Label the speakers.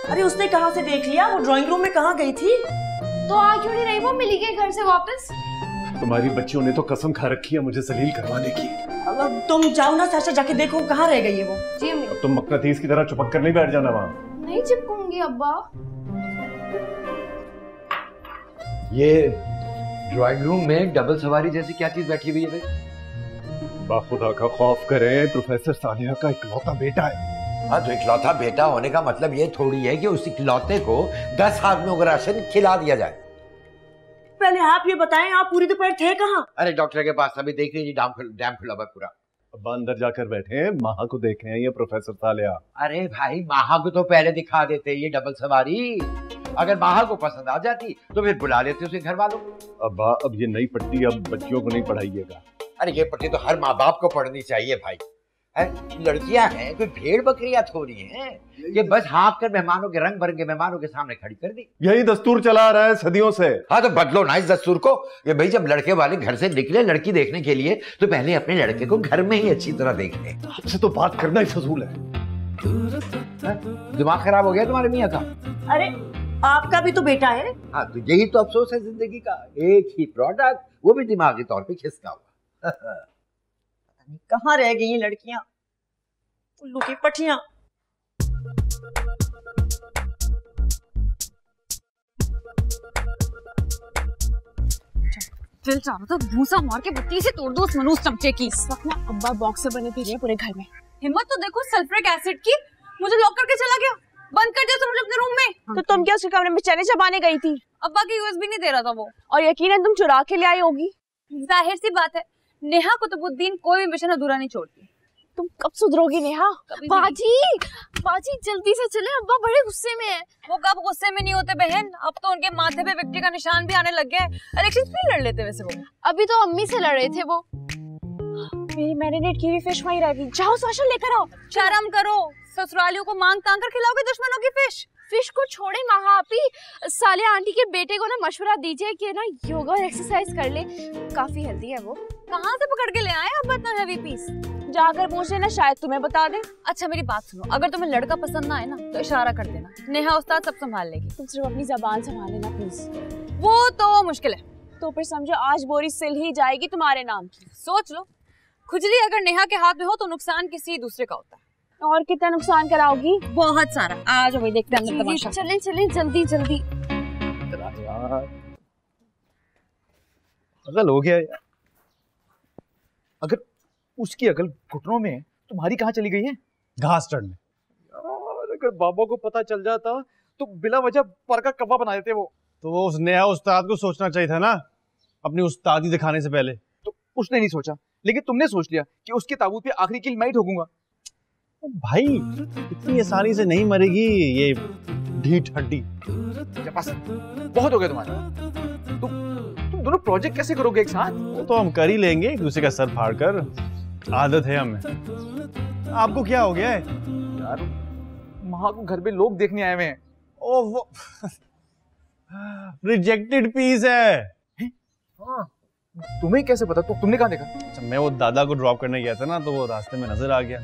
Speaker 1: अरे उसने कहाँ से देख लिया? वो ड्राइंग रूम में कहाँ गई थी?
Speaker 2: तो आ क्यों नहीं रही? वो मिली गई घर से वापस।
Speaker 3: तुम्हारी बच्चियों ने तो कसम खा रखी है मुझे जलील करवाने की।
Speaker 1: अब तुम जाओ ना साशा, जाके देखो कहाँ रह गई है वो।
Speaker 2: जी अम्मी।
Speaker 3: अब तुम मकनातीस की तरह चिपक कर नहीं बैठ जाना वहाँ।
Speaker 2: नहीं चिपकूंगी अब्बा।
Speaker 4: ये ड्राइंग रूम में डबल सवारी जैसी क्या चीज बैठी हुई है भाई?
Speaker 3: बाखुदा का खौफ करें, प्रोफेसर सालिया का इकलौता बेटा है।
Speaker 4: हाँ तो इकलौता बेटा होने का मतलब ये थोड़ी है कि उस इकलौते को 10 आदमियों का राशन खिला दिया जाए।
Speaker 1: पहले आप ये बताएं, आप पूरी दोपहर थे कहाँ?
Speaker 4: अरे डॉक्टर के पास अभी देख लीजिए डैम खुला हुआ पूरा।
Speaker 3: अब अंदर जाकर बैठे, माहा को देखे हैं ये प्रोफेसर सालिया।
Speaker 4: अरे भाई माहा को तो पहले दिखा देते ये डबल सवारी। अगर माहा को पसंद आ जाती तो फिर बुला लेते उसे घर वालों।
Speaker 3: अब ये नई पट्टी अब बच्चियों को नहीं पढ़ाइएगा।
Speaker 4: अरे ये पट्टी तो हर माँ बाप को पढ़नी चाहिए भाई। लड़कियां हैं, कोई भेड़ बकरियां थोड़ी हैं ये बस हाँक कर मेहमानों के रंग बिरंगे मेहमानों के सामने खड़ी कर दी।
Speaker 3: यही दस्तूर चला आ रहा है सदियों से।
Speaker 4: हाँ तो बदलो ना इस दस्तूर को। ये भाई जब लड़के वाले घर से निकले लड़की देखने के लिए तो पहले अपने लड़के को घर में ही अच्छी तरह देख ले।
Speaker 3: आपसे तो बात करना ही फजूल है।
Speaker 4: दिमाग खराब हो गया तुम्हारे मियाँ का?
Speaker 1: अरे आपका भी तो बेटा है।
Speaker 4: हाँ तो यही तो अफसोस है जिंदगी का, एक ही प्रोडक्ट, वो भी दिमागी तौर पे खिसका हुआ।
Speaker 1: कहाँ रह गई हैं लड़कियां, उल्लू की पठियां।
Speaker 2: फिर चारों तरफ भूसा मार के बत्ती से तोड़ दो उस मनूस चमचे की। इस वक्त ना अब्बा बॉक्स से बने पी रहे हैं पूरे घर में। हिम्मत तो देखो सल्फ्रिक एसिड की, मुझे लॉक करके चला गया। बंद कर दिया तुम अपने रूम में।
Speaker 5: तो तुम क्या उसके कमरे में चने चबाने गई थी?
Speaker 2: अब्बा की यूएसबी नहीं दे रहा था वो।
Speaker 5: और यकीनन तुम चुरा के ले आई होगी।
Speaker 2: जाहिर सी बात है, नेहा कुतुबुद्दीन कोई भी मिशन अधूरा नहीं छोड़ती।
Speaker 5: तुम कब सुधरोगी नेहा? बाजी बाजी जल्दी से चले, अब्बा बड़े गुस्से में है।
Speaker 2: वो कब गुस्से में नहीं होते बहन, अब तो उनके माथे पे विक्ट्री का निशान भी आने लग गया है। इलेक्शन भी लड़ लेते वैसे वो।
Speaker 5: अभी तो अम्मी से लड़ रहे थे वो। मेरी मैरिनेट की हुई फिश वहीं रह गई। जाओ साशा लेकर आओ।
Speaker 2: शर्म करो, ससुरालियों को मांग तांग कर खिलाओगे दुश्मनों की फिश।
Speaker 5: फिश को छोड़े महा आपी, सालिया आंटी के बेटे को ना मशवरा दीजिए कि ना योगा और एक्सरसाइज कर ले, काफी हेल्दी है वो।
Speaker 2: कहाँ से पकड़ के ले आए अब इतना हेवी पीस?
Speaker 5: जाकर पूछ लेना, शायद तुम्हें बता दे।
Speaker 2: अच्छा मेरी बात सुनो, अगर तुम्हें लड़का पसंद ना आए ना तो इशारा कर देना, नेहा उस्ताद सब संभाल लेगी।
Speaker 5: तुम सिर्फ अपनी जबान संभाल लेना प्लीज।
Speaker 2: वो तो मुश्किल है।
Speaker 5: तो फिर समझो आज बोरी सिल ही जाएगी तुम्हारे नाम की।
Speaker 2: सोच लो, खुजली अगर नेहा के हाथ में हो तो नुकसान किसी दूसरे का होता है।
Speaker 5: और कितना नुकसान कराओगी?
Speaker 2: बहुत सारा। आज वही देखते हैं अंदर तमाशा।
Speaker 5: चले चले जल्दी जल्दी।
Speaker 3: यार अकल हो गया यार।
Speaker 6: अगर उसकी अकल घुटनों में है, तुम्हारी कहाँ चली गई है?
Speaker 3: घास चढ़ने।
Speaker 6: यार अगर बाबा को पता चल जाता तो बिला वजह पर का कब्बा बना देते वो।
Speaker 3: तो वो उस नेहा उस्ताद को सोचना चाहिए था ना, अपनी उस्तादी दिखाने से पहले।
Speaker 6: तो उसने नहीं सोचा, लेकिन तुमने सोच लिया कि उसके ताबूत पे आखिरी किल मैं ही ठोकूंगा।
Speaker 3: भाई इतनी आसानी से नहीं मरेगी ये ढीठ हड्डी।
Speaker 6: बहुत हो गया तुम्हारा। तुम दोनों प्रोजेक्ट कैसे करोगे एक साथ?
Speaker 3: वो तो हम कर ही लेंगे एक दूसरे का सर फाड़ कर, आदत है हमें। आपको क्या हो गया है
Speaker 6: यार? माँ को घर पे लोग देखने आए हुए हैं।
Speaker 3: ओ वो रिजेक्टेड पीस है।
Speaker 6: हाँ, तुम्हें कैसे पता? तुमने कहाँ देखा?
Speaker 3: अच्छा, मैं वो दादा को ड्रॉप करने गया था ना, तो वो रास्ते में नजर आ गया।